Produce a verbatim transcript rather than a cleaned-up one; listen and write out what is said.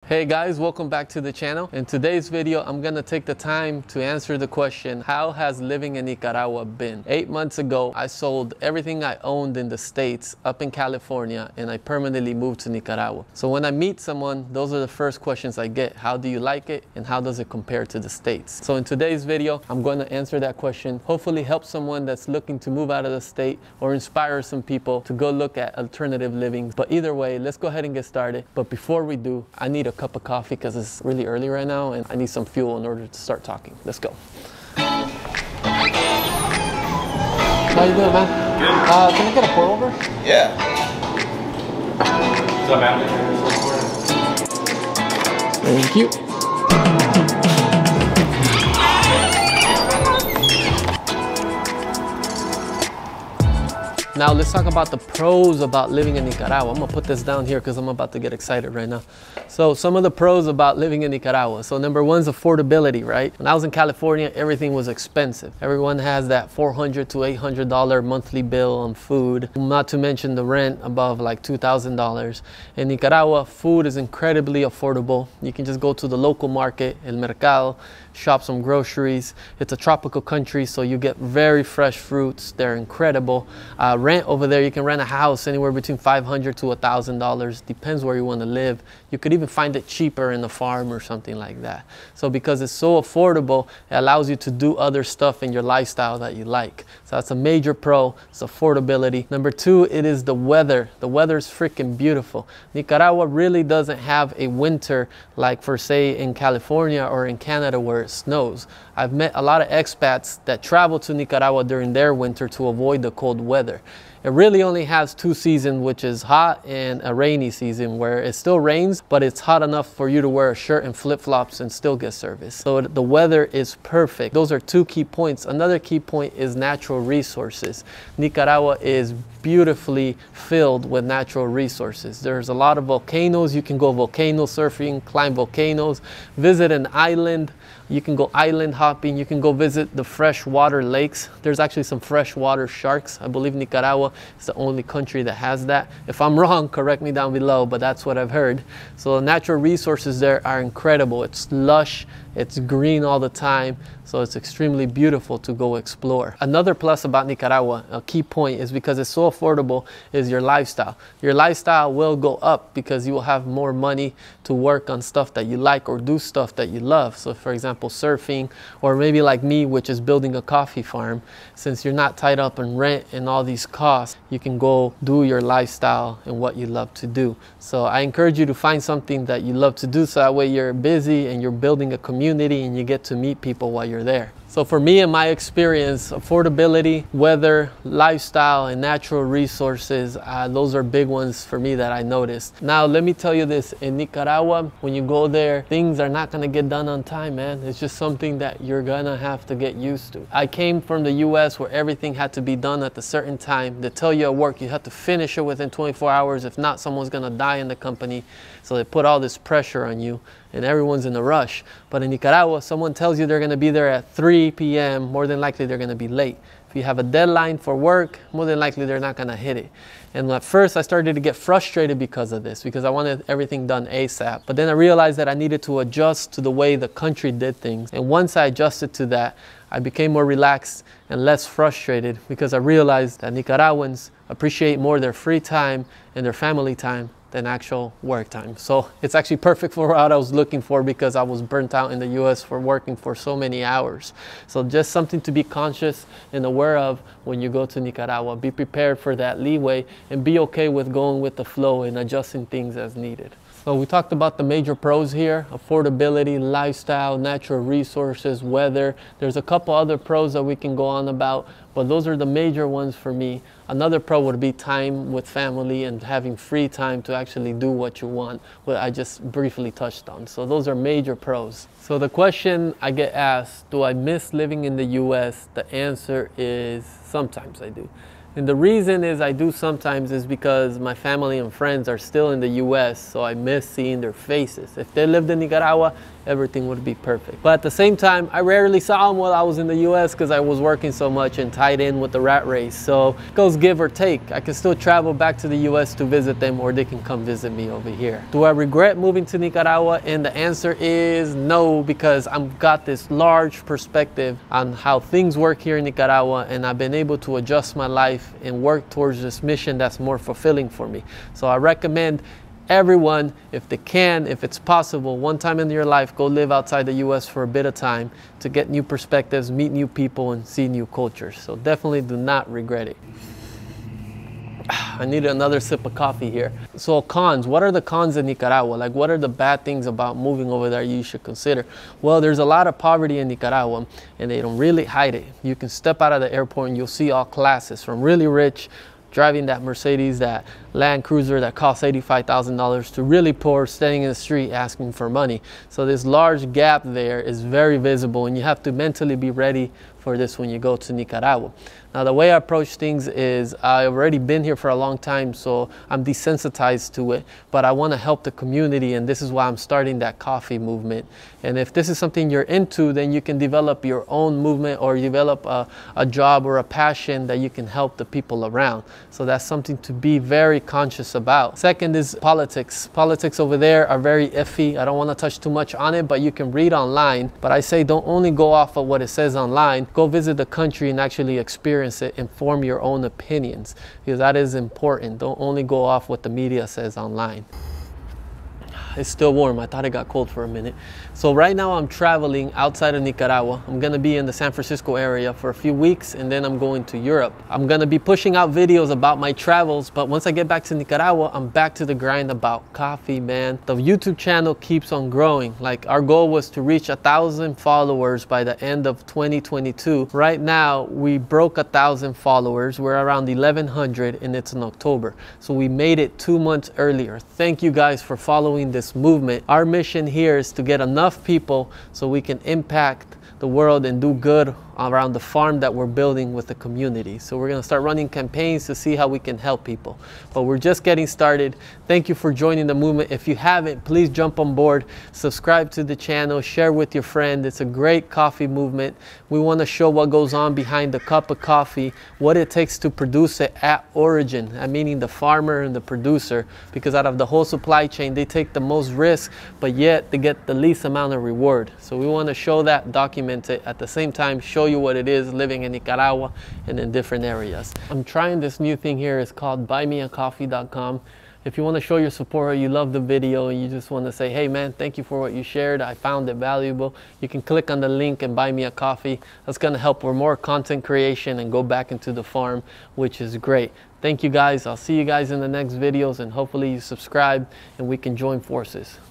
Hey guys, welcome back to the channel. In today's video, I'm gonna take the time to answer the question, how has living in Nicaragua been? Eight months ago, I sold everything I owned in the States up in California, and I permanently moved to Nicaragua. So when I meet someone, those are the first questions I get. How do you like it? And how does it compare to the States? So in today's video, I'm gonna answer that question, hopefully help someone that's looking to move out of the state or inspire some people to go look at alternative living. But either way, let's go ahead and get started. But before we do, I need a cup of coffee because it's really early right now and I need some fuel in order to start talking. Let's go. How you doing, man? Good. Uh, can I get a pour over? Yeah. Thank you. Now let's talk about the pros about living in Nicaragua. I'm gonna put this down here because I'm about to get excited right now. So some of the pros about living in Nicaragua. So number one is affordability, right? When I was in California, everything was expensive. Everyone has that four hundred to eight hundred dollar monthly bill on food, not to mention the rent above like two thousand dollars. In Nicaragua, food is incredibly affordable. You can just go to the local market, El Mercado, shop some groceries. It's a tropical country, so you get very fresh fruits. They're incredible. Uh, rent over there, you can rent a house anywhere between five hundred to a thousand dollars, depends where you want to live. You could even find it cheaper in the farm or something like that. So because it's so affordable, it allows you to do other stuff in your lifestyle that you like. So that's a major pro, it's affordability. Number two, it is the weather. The weather is freaking beautiful. Nicaragua really doesn't have a winter like for say in California or in Canada where it snows. I've met a lot of expats that travel to Nicaragua during their winter to avoid the cold weather. It really only has two seasons, which is hot and a rainy season where it still rains, but it's hot enough for you to wear a shirt and flip-flops and still get service. So the weather is perfect. Those are two key points. Another key point is natural resources. Nicaragua is beautifully filled with natural resources. There's a lot of volcanoes. You can go volcano surfing, climb volcanoes, visit an island. You can go island hopping. You can go visit the freshwater lakes. There's actually some freshwater sharks. I believe Nicaragua is the only country that has that. If I'm wrong, correct me down below, but that's what I've heard. So the natural resources there are incredible. It's lush, it's green all the time, so it's extremely beautiful to go explore. Another plus about Nicaragua, a key point, is because it's so affordable, is your lifestyle. Your lifestyle will go up because you will have more money to work on stuff that you like or do stuff that you love. So for example, surfing, or maybe like me, which is building a coffee farm. Since you're not tied up in rent and all these costs, you can go do your lifestyle and what you love to do. So I encourage you to find something that you love to do, so that way you're busy and you're building a community and you get to meet people while you're there. So for me, in my experience, affordability, weather, lifestyle, and natural resources, uh, those are big ones for me that I noticed. Now, let me tell you this, in Nicaragua, when you go there, things are not gonna get done on time, man. It's just something that you're gonna have to get used to. I came from the U S where everything had to be done at a certain time. They tell you at work, you have to finish it within twenty-four hours. If not, someone's gonna die in the company. So they put all this pressure on you and everyone's in a rush. But in Nicaragua, someone tells you they're gonna be there at three p m, more than likely they're gonna be late. If you have a deadline for work, more than likely they're not gonna hit it. And at first I started to get frustrated because of this, because I wanted everything done ASAP. But then I realized that I needed to adjust to the way the country did things. And once I adjusted to that, I became more relaxed and less frustrated, because I realized that Nicaraguans appreciate more their free time and their family time than actual work time. So it's actually perfect for what I was looking for, because I was burnt out in the U S for working for so many hours. So just something to be conscious and aware of when you go to Nicaragua. Be prepared for that leeway and be okay with going with the flow and adjusting things as needed. So we talked about the major pros here: affordability, lifestyle, natural resources, weather. There's a couple other pros that we can go on about, but those are the major ones for me. Another pro would be time with family and having free time to actually do what you want, what I just briefly touched on. So those are major pros. So the question I get asked, do I miss living in the U S? The answer is sometimes I do. And the reason is I do sometimes is because my family and friends are still in the U S, so I miss seeing their faces. If they lived in Nicaragua, everything would be perfect. But at the same time, I rarely saw them while I was in the U S because I was working so much and tied in with the rat race. So it goes give or take. I can still travel back to the U S to visit them, or they can come visit me over here. Do I regret moving to Nicaragua? And the answer is no, because I've got this large perspective on how things work here in Nicaragua, and I've been able to adjust my life and work towards this mission that's more fulfilling for me. So I recommend everyone, if they can, if it's possible, one time in your life, go live outside the U S for a bit of time to get new perspectives, meet new people, and see new cultures. So definitely do not regret it. I need another sip of coffee here. So cons, what are the cons in Nicaragua? Like, what are the bad things about moving over there you should consider? Well, there's a lot of poverty in Nicaragua, and they don't really hide it. You can step out of the airport and you'll see all classes, from really rich, driving that Mercedes, that Land Cruiser that costs eighty-five thousand dollars, to really poor, standing in the street asking for money. So this large gap there is very visible, and you have to mentally be ready for this when you go to Nicaragua. Now, the way I approach things is I've already been here for a long time, so I'm desensitized to it, but I want to help the community, and this is why I'm starting that coffee movement. And if this is something you're into, then you can develop your own movement, or develop a, a job or a passion that you can help the people around. So that's something to be very conscious about. Second is politics. Politics over there are very iffy. I don't want to touch too much on it, but you can read online. But I say don't only go off of what it says online. Go visit the country and actually experience it and form your own opinions, because that is important. Don't only go off what the media says online. It's still warm. I thought it got cold for a minute. So right now I'm traveling outside of Nicaragua. I'm going to be in the San Francisco area for a few weeks, and then I'm going to Europe. I'm going to be pushing out videos about my travels, but once I get back to Nicaragua, I'm back to the grind about coffee, man. The YouTube channel keeps on growing. Like, our goal was to reach a thousand followers by the end of twenty twenty-two. Right now, we broke a thousand followers. We're around eleven hundred, and it's in October. So we made it two months earlier. Thank you guys for following this movement. Our mission here is to get enough people so we can impact the world and do good around the farm that we're building with the community. So we're going to start running campaigns to see how we can help people. But we're just getting started. Thank you for joining the movement. If you haven't, please jump on board, subscribe to the channel, share with your friend. It's a great coffee movement. We want to show what goes on behind the cup of coffee, what it takes to produce it at origin, I meaning the farmer and the producer, because out of the whole supply chain, they take the most risk, but yet they get the least amount of reward. So we want to show that, document it, at the same time show you what it is living in Nicaragua and in different areas. I'm trying this new thing here. It's called buy me a coffee dot com. If you want to show your support, or you love the video and you just want to say, hey man, thank you for what you shared, I found it valuable, you can click on the link and buy me a coffee. That's going to help with more content creation and go back into the farm, which is great. Thank you guys. I'll see you guys in the next videos, and hopefully you subscribe and we can join forces.